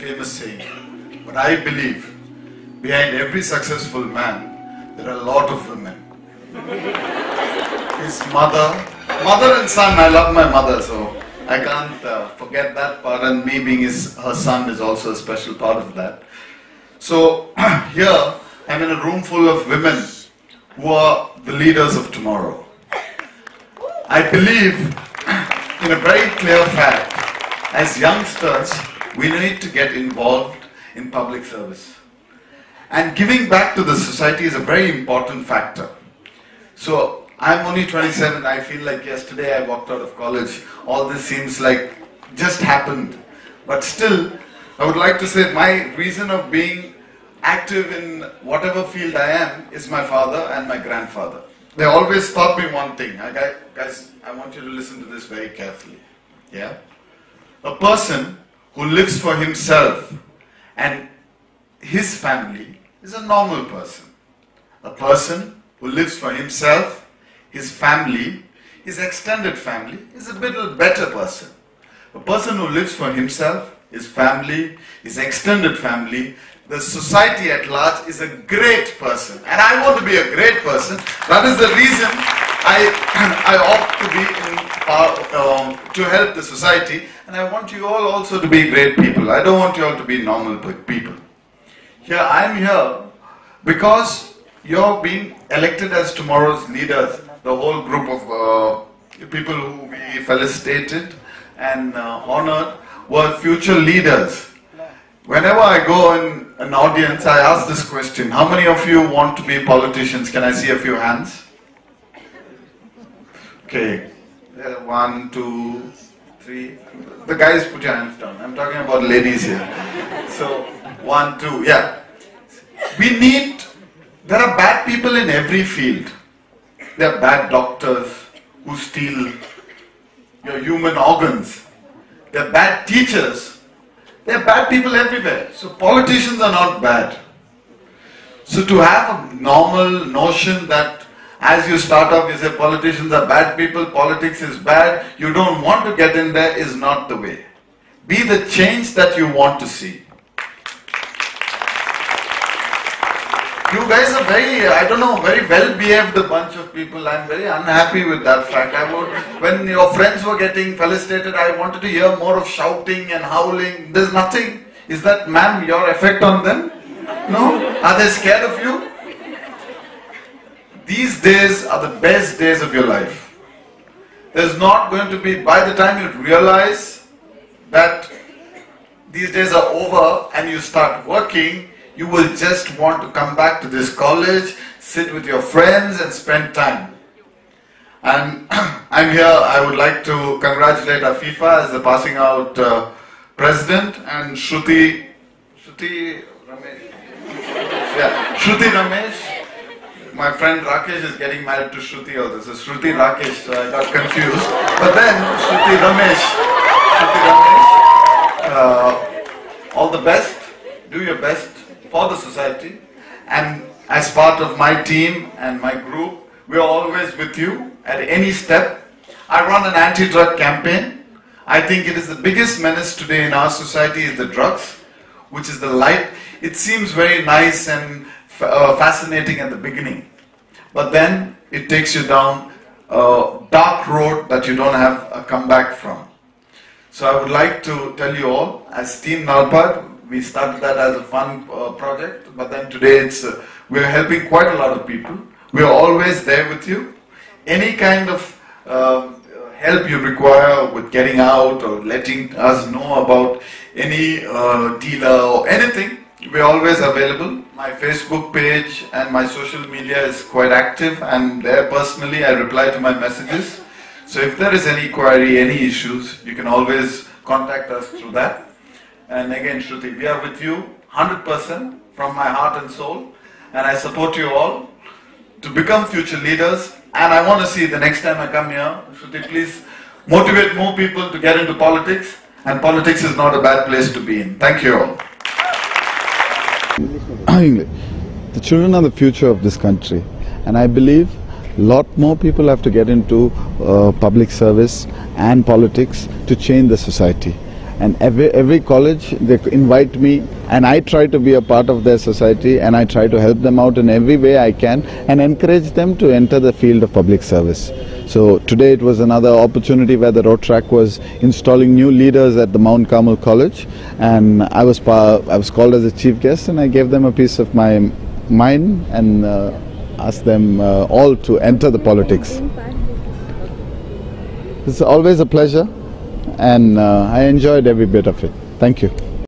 famous saying, but I believe behind every successful man, there are a lot of women. His mother and son, I love my mother, so I can't forget that part, and me being her son is also a special part of that. So here, I'm in a room full of women who are the leaders of tomorrow. I believe in a very clear fact, as youngsters, we need to get involved in public service. And giving back to the society is a very important factor. So I'm only 27, I feel like yesterday I walked out of college. All this seems like just happened. But still, I would like to say my reason of being active in whatever field I am is my father and my grandfather. They always taught me one thing. Guys, I want you to listen to this very carefully. Yeah? A person who lives for himself and his family is a normal person. A person who lives for himself, his family, his extended family is a little better person. A person who lives for himself, his family, his extended family, the society at large is a great person. And I want to be a great person. That is the reason I opt to be to help the society. And I want you all also to be great people. I don't want you all to be normal people. Here, I'm here because you're being elected as tomorrow's leaders. The whole group of people who we felicitated and honored were future leaders. Whenever I go in an audience, I ask this question: how many of you want to be politicians? Can I see a few hands? Okay, 1, 2, 3. The guys, put your hands down. I'm talking about ladies here. So 1, 2, yeah. There are bad people in every field. There are bad doctors who steal your human organs. There are bad teachers. There are bad people everywhere. So politicians are not bad. So to have a normal notion that as you start off you say politicians are bad people, politics is bad, you don't want to get in there, is not the way. Be the change that you want to see. You guys are very well behaved, a bunch of people. I'm very unhappy with that fact. When your friends were getting felicitated, I wanted to hear more of shouting and howling. There's nothing. Is that, ma'am, your effect on them? No? Are they scared of you? These days are the best days of your life. There's not going to be, by the time you realize that these days are over and you start working, you will just want to come back to this college, sit with your friends and spend time. And I'm here, I would like to congratulate Afifa as the passing out president, and Shruti Ramesh. Yeah, Shruti Ramesh. My friend Rakesh is getting married to Shruti also. So Shruti Rakesh, so I got confused. But then Shruti Ramesh, all the best, do your best for the society, and as part of my team and my group, we are always with you at any step. I run an anti-drug campaign. I think it is the biggest menace today in our society is the drugs, which is the light. It seems very nice and fascinating at the beginning, but then it takes you down a dark road that you don't have a comeback from. So I would like to tell you all, as Team Nalpad, we started that as a fun project, but then today we're helping quite a lot of people. We're always there with you. Any kind of help you require with getting out or letting us know about any dealer or anything, we're always available. My Facebook page and my social media is quite active, and there personally I reply to my messages. So if there is any query, any issues, you can always contact us through that. And again, Shruti, we are with you 100% from my heart and soul, and I support you all to become future leaders. And I want to see the next time I come here, Shruti, please motivate more people to get into politics, and politics is not a bad place to be in. Thank you all. The children are the future of this country, and I believe a lot more people have to get into public service and politics to change the society. and every college they invite me, and I try to be a part of their society, and I try to help them out in every way I can and encourage them to enter the field of public service. So today it was another opportunity where the Rotaract was installing new leaders at the Mount Carmel College, and I was called as a chief guest, and I gave them a piece of my mind and asked them all to enter the politics. It's always a pleasure, and I enjoyed every bit of it. Thank you.